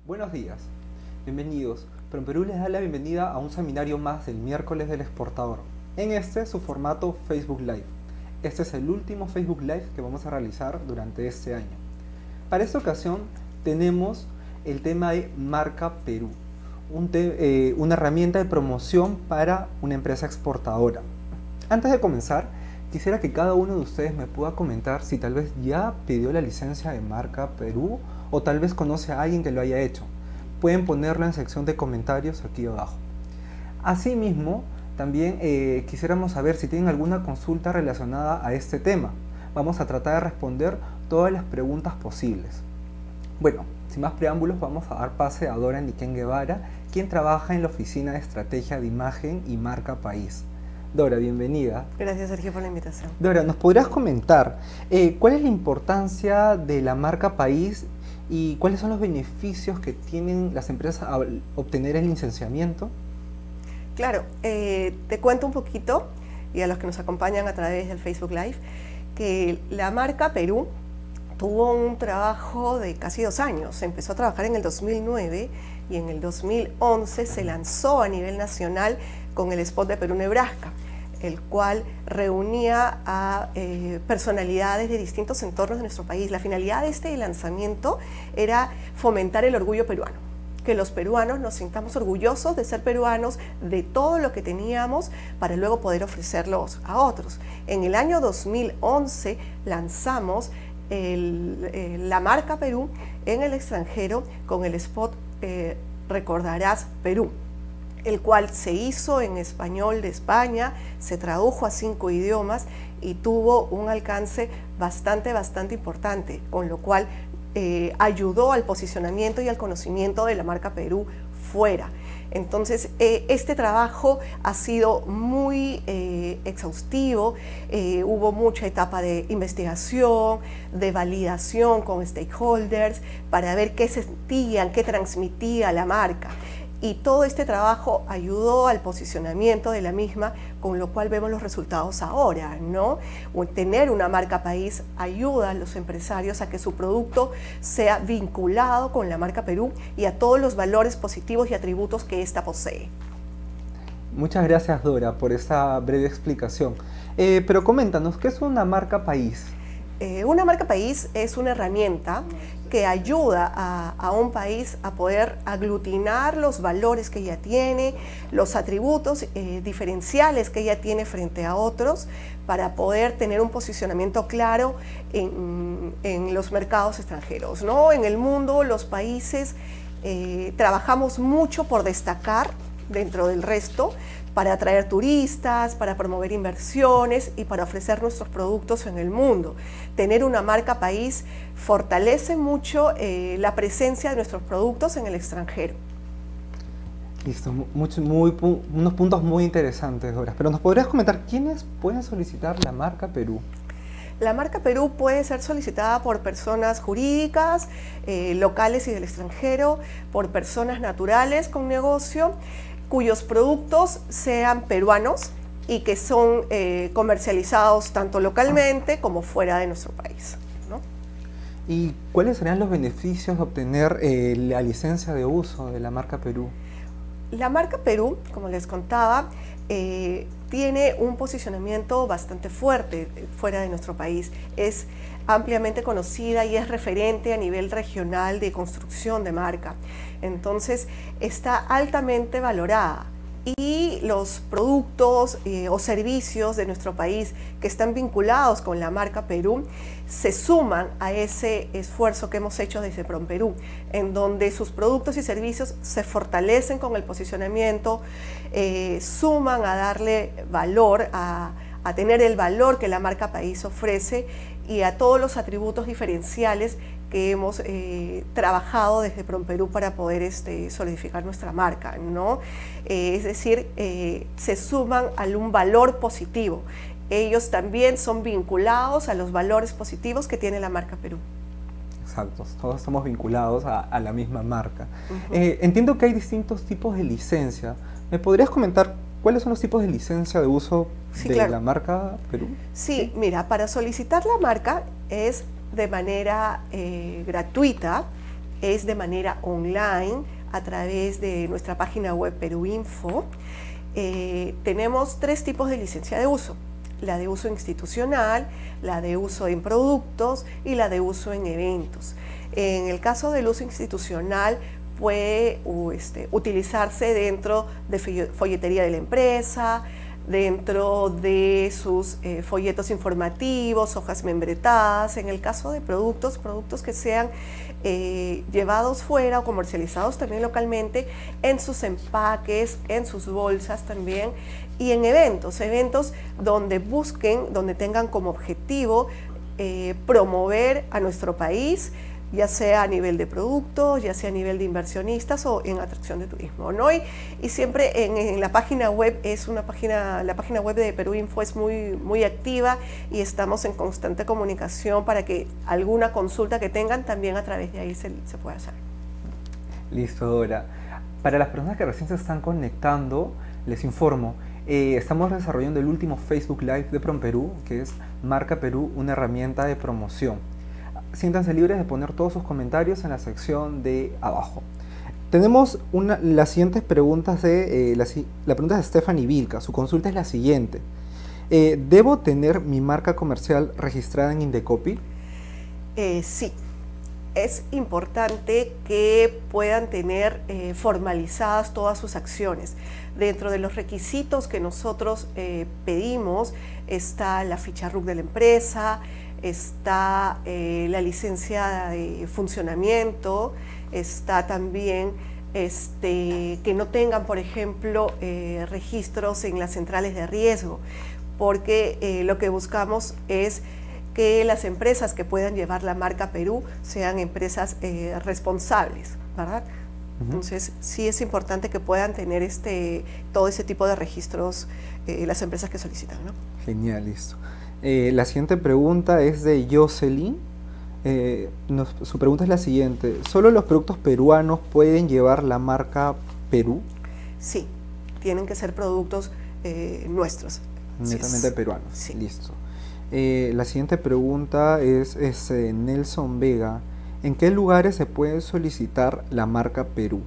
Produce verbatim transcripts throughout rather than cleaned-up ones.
Buenos días, bienvenidos. PROMPERÚ les da la bienvenida a un seminario más del miércoles del exportador. En este, su formato Facebook Live. Este es el último Facebook Live que vamos a realizar durante este año. Para esta ocasión tenemos el tema de Marca Perú, un te eh, una herramienta de promoción para una empresa exportadora. Antes de comenzar, quisiera que cada uno de ustedes me pueda comentar si tal vez ya pidió la licencia de Marca Perú o tal vez conoce a alguien que lo haya hecho. Pueden ponerlo en sección de comentarios aquí abajo. Asimismo, también eh, quisiéramos saber si tienen alguna consulta relacionada a este tema. Vamos a tratar de responder todas las preguntas posibles. Bueno, sin más preámbulos, vamos a dar pase a Dora Niquén Guevara, quien trabaja en la Oficina de Estrategia de Imagen y Marca País. Dora, bienvenida. Gracias, Sergio, por la invitación. Dora, ¿nos podrías comentar eh, cuál es la importancia de la marca país y cuáles son los beneficios que tienen las empresas al obtener el licenciamiento? Claro, eh, te cuento un poquito, y a los que nos acompañan a través del Facebook Live, que la marca Perú tuvo un trabajo de casi dos años. Se empezó a trabajar en el dos mil nueve y en el dos mil once se lanzó a nivel nacional con el spot de Perú Nebraska, el cual reunía a eh, personalidades de distintos entornos de nuestro país. La finalidad de este lanzamiento era fomentar el orgullo peruano, que los peruanos nos sintamos orgullosos de ser peruanos, de todo lo que teníamos, para luego poder ofrecerlos a otros. En el año dos mil once lanzamos el, eh, la marca Perú en el extranjero con el spot eh, Recordarás Perú, el cual se hizo en español de España, se tradujo a cinco idiomas y tuvo un alcance bastante, bastante importante, con lo cual eh, ayudó al posicionamiento y al conocimiento de la marca Perú fuera. Entonces, eh, este trabajo ha sido muy eh, exhaustivo, eh, hubo mucha etapa de investigación, de validación con stakeholders, para ver qué sentían, qué transmitía la marca. Y todo este trabajo ayudó al posicionamiento de la misma, con lo cual vemos los resultados ahora, ¿no? Tener una marca país ayuda a los empresarios a que su producto sea vinculado con la marca Perú y a todos los valores positivos y atributos que ésta posee. Muchas gracias, Dora, por esta breve explicación. Eh, pero coméntanos, ¿qué es una marca país? Eh, una marca país es una herramienta que ayuda a, a un país a poder aglutinar los valores que ya tiene, los atributos eh, diferenciales que ya tiene frente a otros, para poder tener un posicionamiento claro en, en los mercados extranjeros, ¿no? En el mundo, los países eh, trabajamos mucho por destacar dentro del resto, para atraer turistas, para promover inversiones y para ofrecer nuestros productos en el mundo. Tener una marca país fortalece mucho eh, la presencia de nuestros productos en el extranjero. Listo, mucho, muy, unos puntos muy interesantes, Dora. Pero ¿nos podrías comentar quiénes pueden solicitar la marca Perú? La marca Perú puede ser solicitada por personas jurídicas, eh, locales y del extranjero, por personas naturales con negocio, cuyos productos sean peruanos y que son eh, comercializados tanto localmente como fuera de nuestro país, ¿no? ¿Y cuáles serían los beneficios de obtener eh, la licencia de uso de la marca Perú? La marca Perú, como les contaba, eh, tiene un posicionamiento bastante fuerte fuera de nuestro país. Es ampliamente conocida y es referente a nivel regional de construcción de marca. Entonces, está altamente valorada. Y los productos eh, o servicios de nuestro país que están vinculados con la marca Perú se suman a ese esfuerzo que hemos hecho desde PROMPERÚ, en donde sus productos y servicios se fortalecen con el posicionamiento, eh, suman a darle valor, a, a tener el valor que la marca país ofrece y a todos los atributos diferenciales que hemos eh, trabajado desde PROMPERÚ para poder este, solidificar nuestra marca, ¿no? Eh, es decir, eh, se suman a un valor positivo. Ellos también son vinculados a los valores positivos que tiene la marca Perú. Exacto, todos estamos vinculados a, a la misma marca. Uh-huh. eh, entiendo que hay distintos tipos de licencia. ¿Me podrías comentar cuáles son los tipos de licencia de uso Sí, de claro. la marca Perú? Sí, ¿Sí? Mira, para solicitar la marca es de manera eh, gratuita es de manera online a través de nuestra página web Perú Info. Eh, tenemos tres tipos de licencia de uso: la de uso institucional, la de uso en productos y la de uso en eventos. En el caso del uso institucional, puede uh, este, utilizarse dentro de folletería de la empresa, dentro de sus eh, folletos informativos, hojas membretadas. En el caso de productos, productos que sean eh, llevados fuera o comercializados también localmente, en sus empaques, en sus bolsas también, y en eventos, eventos donde busquen, donde tengan como objetivo eh, promover a nuestro país, ya sea a nivel de productos, ya sea a nivel de inversionistas o en atracción de turismo, ¿no? Y, y siempre en, en la página web es una página, la página web de Perú Info es muy, muy activa y estamos en constante comunicación para que alguna consulta que tengan también a través de ahí se, se pueda hacer. Listo, Dora. Para las personas que recién se están conectando, les informo, eh, estamos desarrollando el último Facebook Live de PromPerú, que es Marca Perú, una herramienta de promoción. Siéntanse libres de poner todos sus comentarios en la sección de abajo. Tenemos una, las siguientes preguntas de, eh, la, la pregunta es de Stephanie Vilca. Su consulta es la siguiente. Eh, ¿Debo tener mi marca comercial registrada en Indecopy? Eh, sí. Es importante que puedan tener eh, formalizadas todas sus acciones. Dentro de los requisitos que nosotros eh, pedimos está la ficha R U C de la empresa, está eh, la licencia de funcionamiento, está también este, que no tengan, por ejemplo, eh, registros en las centrales de riesgo, porque eh, lo que buscamos es que las empresas que puedan llevar la marca Perú sean empresas eh, responsables, ¿verdad? Uh-huh. Entonces, sí es importante que puedan tener este, todo ese tipo de registros eh, las empresas que solicitan, ¿no? Genial, listo. Eh, la siguiente pregunta es de Jocelyn. Eh, nos, su pregunta es la siguiente: ¿solo los productos peruanos pueden llevar la marca Perú? Sí, tienen que ser productos eh, nuestros. Netamente sí, peruanos. Sí. Listo. Eh, la siguiente pregunta es, es eh, Nelson Vega. ¿En qué lugares se puede solicitar la marca Perú?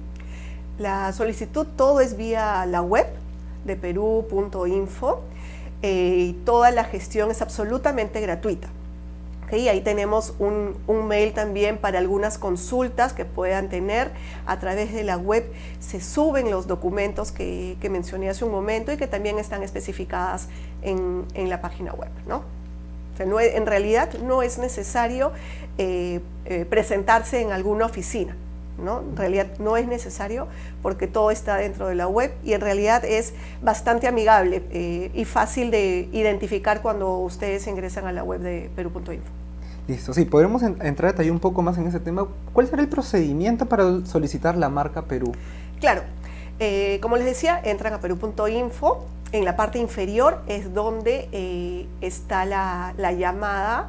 La solicitud todo es vía la web de perú punto info. Eh, y toda la gestión es absolutamente gratuita. ¿Okay? Ahí tenemos un, un mail también para algunas consultas que puedan tener. A través de la web se suben los documentos que, que mencioné hace un momento y que también están especificadas en, en la página web, ¿no? O sea, no es, en realidad no es necesario eh, eh, presentarse en alguna oficina, ¿no? En realidad no es necesario porque todo está dentro de la web y en realidad es bastante amigable eh, y fácil de identificar cuando ustedes ingresan a la web de perú punto info. Listo, sí, podremos en, entrar a detalle un poco más en ese tema. ¿Cuál será el procedimiento para solicitar la marca Perú? Claro, eh, como les decía, entran a perú punto info. En la parte inferior es donde eh, está la, la llamada,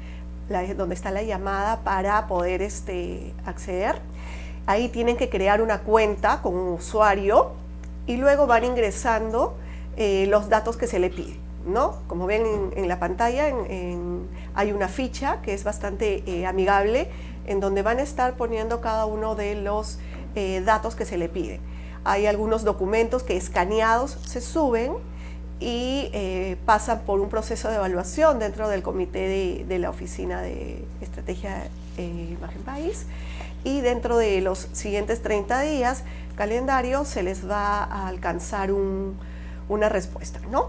la, donde está la llamada para poder este, acceder. Ahí tienen que crear una cuenta con un usuario y luego van ingresando eh, los datos que se le piden, ¿no? Como ven en, en la pantalla en, en, hay una ficha que es bastante eh, amigable en donde van a estar poniendo cada uno de los eh, datos que se le piden. Hay algunos documentos que escaneados se suben y eh, pasan por un proceso de evaluación dentro del comité de, de la Oficina de Estrategia eh, Imagen País. Y dentro de los siguientes treinta días, calendario, se les va a alcanzar un, una respuesta, ¿no?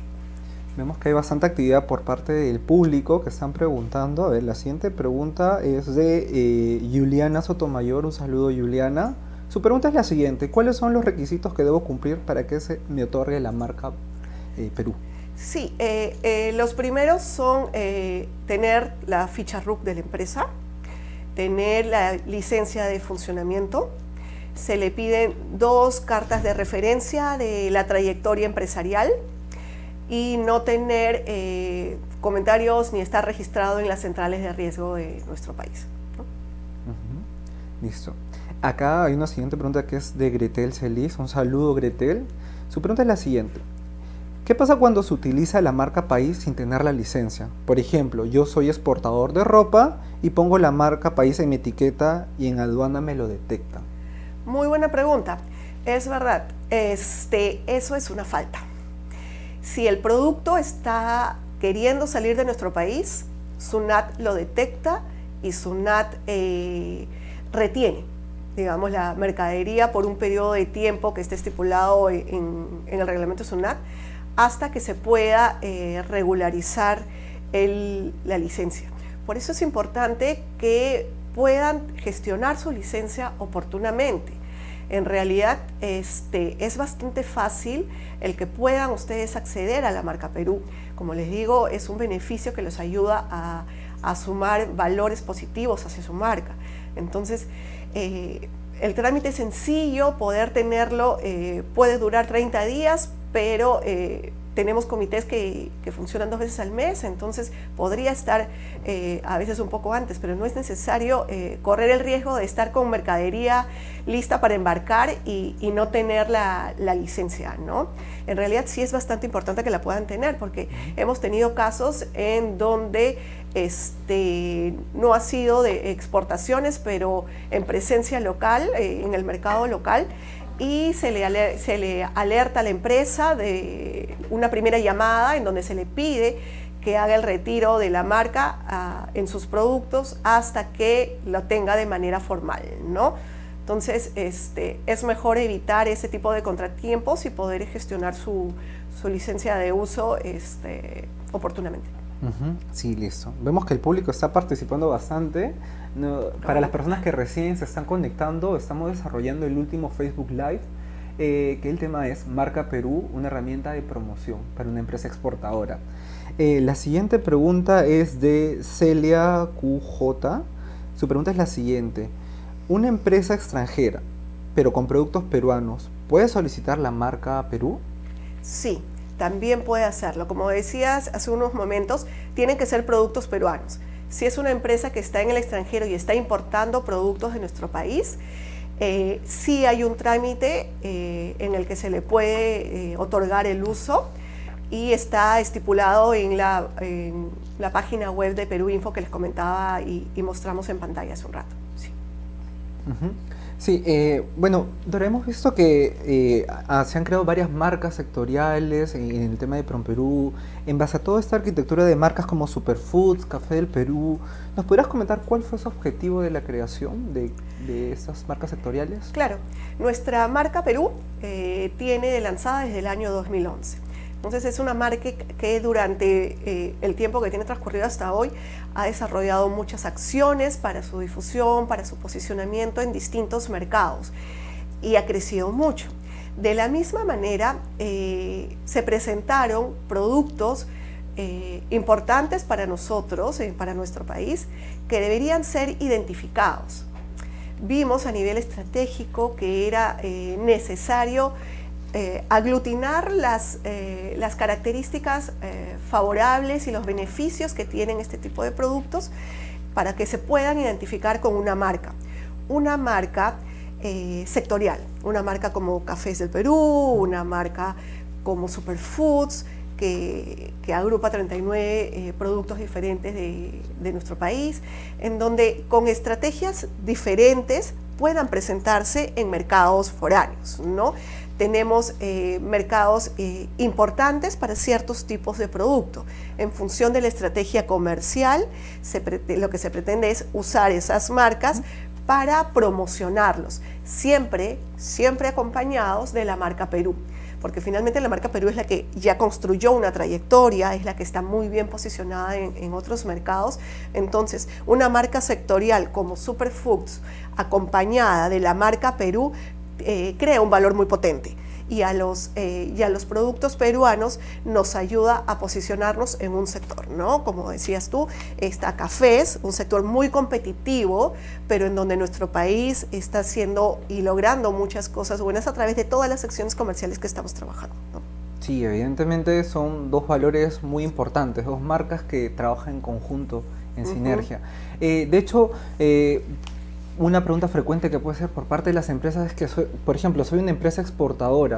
Vemos que hay bastante actividad por parte del público que están preguntando. A ver, la siguiente pregunta es de eh, Juliana Sotomayor. Un saludo, Juliana. Su pregunta es la siguiente: ¿cuáles son los requisitos que debo cumplir para que se me otorgue la marca eh, Perú? Sí, eh, eh, los primeros son eh, tener la ficha R U C de la empresa, tener la licencia de funcionamiento, se le piden dos cartas de referencia de la trayectoria empresarial y no tener eh, comentarios ni estar registrado en las centrales de riesgo de nuestro país, ¿no? Uh-huh. Listo. Acá hay una siguiente pregunta que es de Gretel Celis. Un saludo, Gretel. Su pregunta es la siguiente: ¿Qué pasa cuando se utiliza la marca país sin tener la licencia? Por ejemplo, yo soy exportador de ropa y pongo la marca país en mi etiqueta y en aduana me lo detecta. Muy buena pregunta. Es verdad, este, eso es una falta. Si el producto está queriendo salir de nuestro país, SUNAT lo detecta y SUNAT eh, retiene, digamos, la mercadería por un periodo de tiempo que esté estipulado en, en el reglamento SUNAT hasta que se pueda eh, regularizar el, la licencia. Por eso es importante que puedan gestionar su licencia oportunamente. En realidad este, es bastante fácil el que puedan ustedes acceder a la marca Perú. Como les digo, es un beneficio que les ayuda a, a sumar valores positivos hacia su marca. Entonces, eh, el trámite es sencillo, poder tenerlo eh, puede durar treinta días, pero eh, tenemos comités que, que funcionan dos veces al mes, entonces podría estar eh, a veces un poco antes, pero no es necesario eh, correr el riesgo de estar con mercadería lista para embarcar y, y no tener la, la licencia, ¿no? En realidad sí es bastante importante que la puedan tener, porque hemos tenido casos en donde este, no ha sido de exportaciones, pero en presencia local, eh, en el mercado local, y se le, se le alerta a la empresa de una primera llamada en donde se le pide que haga el retiro de la marca uh, en sus productos hasta que lo tenga de manera formal, ¿no? Entonces, este, es mejor evitar ese tipo de contratiempos y poder gestionar su, su licencia de uso este, oportunamente. Uh-huh. Sí, listo. Vemos que el público está participando bastante. No, para las personas que recién se están conectando, estamos desarrollando el último Facebook Live, eh, que el tema es Marca Perú, una herramienta de promoción para una empresa exportadora. Eh, la siguiente pregunta es de Celia Q J. Su pregunta es la siguiente. ¿Una empresa extranjera, pero con productos peruanos, puede solicitar la marca Perú? Sí, también puede hacerlo. Como decías hace unos momentos, tienen que ser productos peruanos. Si es una empresa que está en el extranjero y está importando productos de nuestro país, eh, sí hay un trámite eh, en el que se le puede eh, otorgar el uso y está estipulado en la, en la página web de Perú Info que les comentaba y, y mostramos en pantalla hace un rato. Sí. Uh-huh. Sí, eh, bueno, Dora, hemos visto que eh, a, se han creado varias marcas sectoriales en, en el tema de PromPerú, en base a toda esta arquitectura de marcas como Superfoods, Café del Perú. ¿Nos podrías comentar cuál fue su objetivo de la creación de, de estas marcas sectoriales? Claro, nuestra marca Perú eh, tiene lanzada desde el año dos mil once. Entonces es una marca que durante eh, el tiempo que tiene transcurrido hasta hoy ha desarrollado muchas acciones para su difusión, para su posicionamiento en distintos mercados y ha crecido mucho. De la misma manera eh, se presentaron productos eh, importantes para nosotros, eh, para nuestro país, que deberían ser identificados. Vimos a nivel estratégico que era eh, necesario Eh, aglutinar las, eh, las características eh, favorables y los beneficios que tienen este tipo de productos para que se puedan identificar con una marca. Una marca eh, sectorial, una marca como Cafés del Perú, una marca como Superfoods, que, que agrupa treinta y nueve eh, productos diferentes de, de nuestro país, en donde con estrategias diferentes puedan presentarse en mercados foráneos, ¿no? Tenemos eh, mercados eh, importantes para ciertos tipos de producto. En función de la estrategia comercial, se lo que se pretende es usar esas marcas para promocionarlos, siempre, siempre acompañados de la marca Perú, porque finalmente la marca Perú es la que ya construyó una trayectoria, es la que está muy bien posicionada en, en otros mercados. Entonces, una marca sectorial como Superfoods, acompañada de la marca Perú, Eh, crea un valor muy potente y a, los, eh, y a los productos peruanos nos ayuda a posicionarnos en un sector, ¿no? Como decías tú, está Cafés, un sector muy competitivo, pero en donde nuestro país está haciendo y logrando muchas cosas buenas a través de todas las acciones comerciales que estamos trabajando, ¿no? Sí, evidentemente son dos valores muy importantes, dos marcas que trabajan en conjunto, en uh-huh. sinergia. Eh, de hecho, eh, una pregunta frecuente que puede ser por parte de las empresas es que, soy, por ejemplo, soy una empresa exportadora.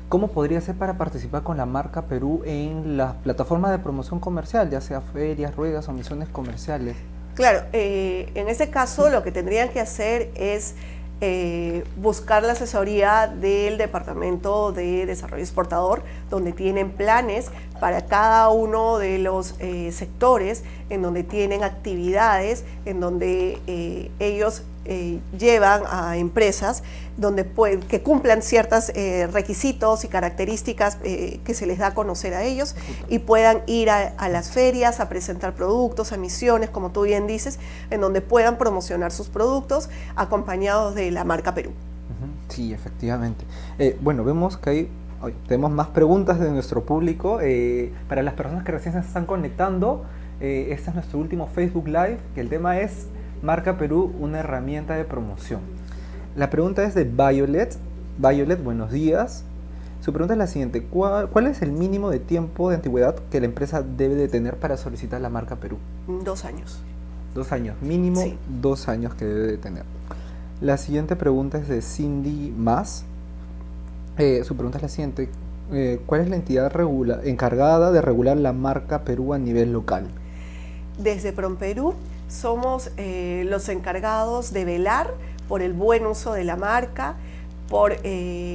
¿cómo podría ser para participar con la marca Perú en las plataformas de promoción comercial, ya sea ferias, ruedas o misiones comerciales? Claro, eh, en ese caso lo que tendrían que hacer es eh, buscar la asesoría del Departamento de Desarrollo Exportador, donde tienen planes para cada uno de los eh, sectores, en donde tienen actividades, en donde eh, ellos eh, llevan a empresas donde pueden, que cumplan ciertos eh, requisitos y características eh, que se les da a conocer a ellos y puedan ir a, a las ferias a presentar productos, a misiones, como tú bien dices, en donde puedan promocionar sus productos acompañados de la marca Perú. Sí, efectivamente. Eh, bueno, vemos que hay, hoy tenemos más preguntas de nuestro público. Eh, para las personas que recién se están conectando, eh, este es nuestro último Facebook Live, que el tema es Marca Perú, una herramienta de promoción. La pregunta es de Violet. Violet, buenos días. Su pregunta es la siguiente: ¿Cuál, ¿Cuál es el mínimo de tiempo de antigüedad que la empresa debe de tener para solicitar la marca Perú? Dos años. Dos años, mínimo Sí. dos años que debe de tener. La siguiente pregunta es de Cindy Mas. Eh, su pregunta es la siguiente: eh, ¿cuál es la entidad regula, encargada de regular la marca Perú a nivel local? Desde PROMPERÚ somos eh, los encargados de velar por el buen uso de la marca, por eh,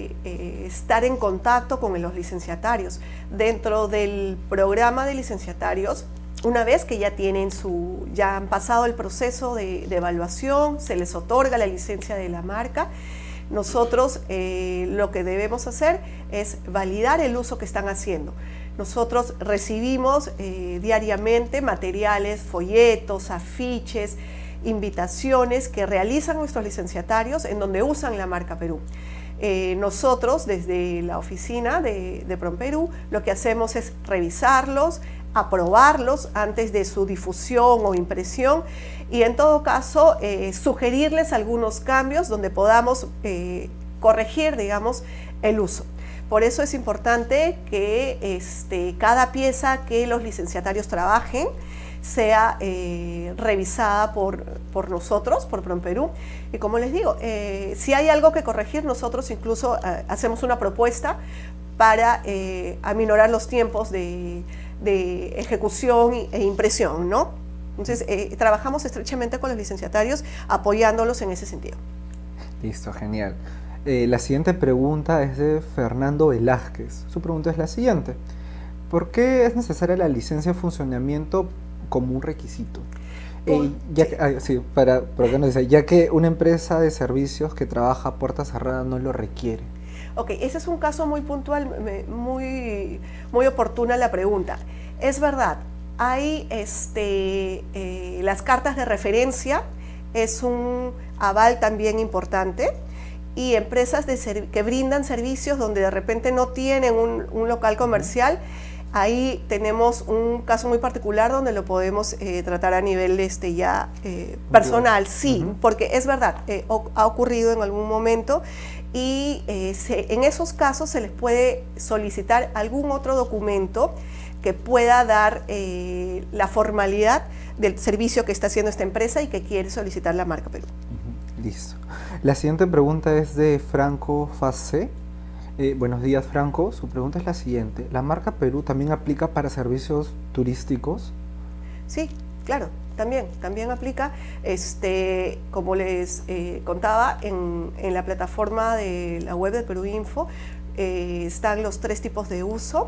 eh, estar en contacto con los licenciatarios. Dentro del programa de licenciatarios, una vez que ya tienen su, ya han pasado el proceso de, de evaluación, se les otorga la licencia de la marca, nosotros eh, lo que debemos hacer es validar el uso que están haciendo. Nosotros recibimos eh, diariamente materiales, folletos, afiches, invitaciones que realizan nuestros licenciatarios en donde usan la marca Perú. Eh, nosotros desde la oficina de, de PROMPERÚ lo que hacemos es revisarlos, aprobarlos antes de su difusión o impresión y en todo caso eh, sugerirles algunos cambios donde podamos eh, corregir, digamos, el uso. Por eso es importante que este, cada pieza que los licenciatarios trabajen sea eh, revisada por, por nosotros, por PROMPERÚ. Y como les digo, eh, si hay algo que corregir, nosotros incluso eh, hacemos una propuesta para eh, aminorar los tiempos de, de ejecución e impresión, ¿no? Entonces, eh, trabajamos estrechamente con los licenciatarios apoyándolos en ese sentido. Listo, genial. Eh, la siguiente pregunta es de Fernando Velázquez. Su pregunta es la siguiente: ¿por qué es necesaria la licencia de funcionamiento como un requisito? Eh, ya, que, ah, sí, para, para que nos dice, ya que una empresa de servicios que trabaja a puerta cerrada no lo requiere. Ok, ese es un caso muy puntual, muy, muy oportuna la pregunta. Es verdad, hay este, eh, las cartas de referencia, es un aval también importante, y empresas de que brindan servicios donde de repente no tienen un, un local comercial, ahí tenemos un caso muy particular donde lo podemos eh, tratar a nivel este, ya eh, personal, sí, uh-huh. Porque es verdad, eh, ha ocurrido en algún momento y eh, se, en esos casos se les puede solicitar algún otro documento que pueda dar eh, la formalidad del servicio que está haciendo esta empresa y que quiere solicitar la marca Perú. Uh-huh. Listo. La siguiente pregunta es de Franco Facé. Eh, buenos días, Franco. Su pregunta es la siguiente: ¿la marca Perú también aplica para servicios turísticos? Sí, claro, también, también aplica. Este, como les eh, contaba, en, en la plataforma de la web de Perú Info eh, están los tres tipos de uso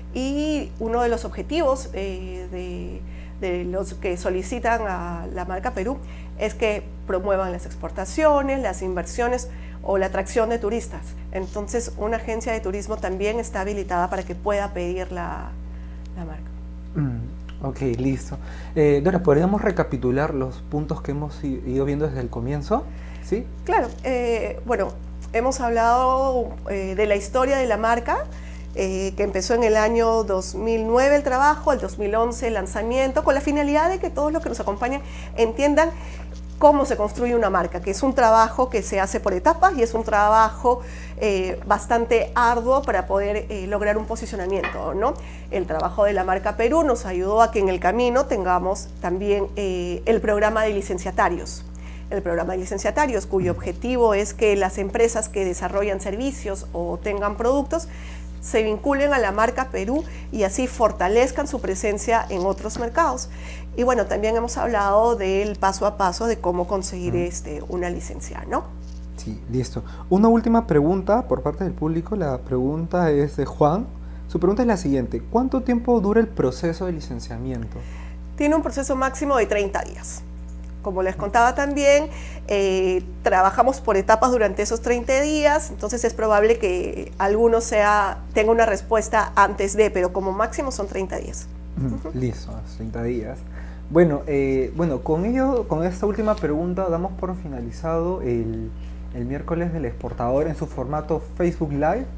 y uno de los objetivos eh, de, de los que solicitan a la marca Perú es que promuevan las exportaciones, las inversiones o la atracción de turistas. Entonces, una agencia de turismo también está habilitada para que pueda pedir la, la marca. Mm, ok, listo. Eh, Dora, ¿podríamos recapitular los puntos que hemos ido viendo desde el comienzo? ¿Sí? Claro. Eh, bueno, hemos hablado eh, de la historia de la marca, eh, que empezó en el año dos mil nueve el trabajo, el dos mil once el lanzamiento, con la finalidad de que todos los que nos acompañan entiendan cómo se construye una marca, que es un trabajo que se hace por etapas y es un trabajo eh, bastante arduo para poder eh, lograr un posicionamiento, ¿no? El trabajo de la marca Perú nos ayudó a que en el camino tengamos también eh, el programa de licenciatarios. el programa de licenciatarios, cuyo objetivo es que las empresas que desarrollan servicios o tengan productos se vinculen a la marca Perú y así fortalezcan su presencia en otros mercados. Y bueno, también hemos hablado del paso a paso de cómo conseguir este, una licencia, ¿no? Sí, listo. Una última pregunta por parte del público. La pregunta es de Juan. Su pregunta es la siguiente: ¿cuánto tiempo dura el proceso de licenciamiento? Tiene un proceso máximo de treinta días. Como les contaba también, eh, trabajamos por etapas durante esos treinta días, entonces es probable que alguno sea, tenga una respuesta antes de, pero como máximo son treinta días. Uh-huh. Listo, treinta días. Bueno, eh, bueno, con ello, con esta última pregunta damos por finalizado el, el miércoles del exportador en su formato Facebook Live.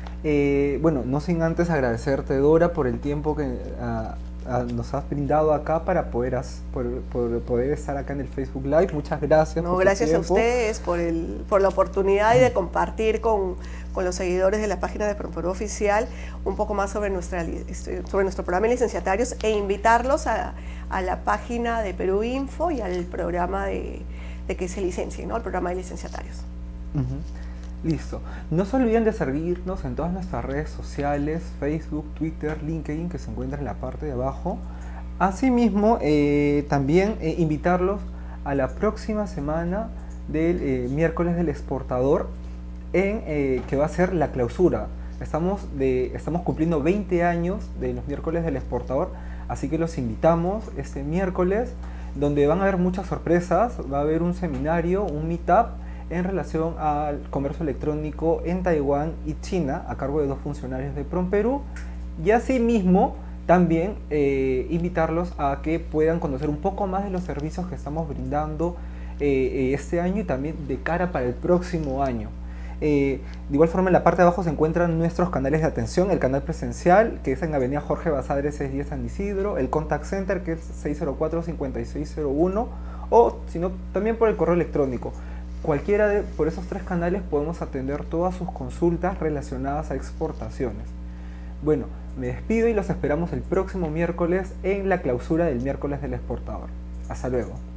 Eh, bueno, no sin antes agradecerte, Dora, por el tiempo que uh, uh, nos has brindado acá para poder, as, por, por poder estar acá en el Facebook Live. Muchas gracias. No, por gracias tu a tiempo. ustedes por, el, por la oportunidad y de compartir con, con los seguidores de la página de PROMPERÚ Oficial un poco más sobre, nuestra, sobre nuestro programa de licenciatarios e invitarlos a, a la página de Perú Info y al programa de, de que se licencie, ¿no? El programa de licenciatarios. Uh-huh. Listo. No se olviden de seguirnos en todas nuestras redes sociales, Facebook, Twitter, LinkedIn, que se encuentran en la parte de abajo. Asimismo, eh, también eh, invitarlos a la próxima semana del eh, miércoles del exportador, en, eh, que va a ser la clausura. Estamos, de, estamos cumpliendo veinte años de los miércoles del exportador, así que los invitamos este miércoles, donde van a haber muchas sorpresas. Va a haber un seminario, un meetup, en relación al comercio electrónico en Taiwán y China, a cargo de dos funcionarios de PROMPERÚ, y asimismo también eh, invitarlos a que puedan conocer un poco más de los servicios que estamos brindando eh, este año y también de cara para el próximo año. Eh, de igual forma, en la parte de abajo se encuentran nuestros canales de atención: el canal presencial, que es en Avenida Jorge Basadre seiscientos diez San Isidro; el contact center, que es seis cero cuatro, cinco seis cero uno, o sino también por el correo electrónico. Cualquiera de por esos tres canales podemos atender todas sus consultas relacionadas a exportaciones. Bueno, me despido y los esperamos el próximo miércoles en la clausura del miércoles del exportador. Hasta luego.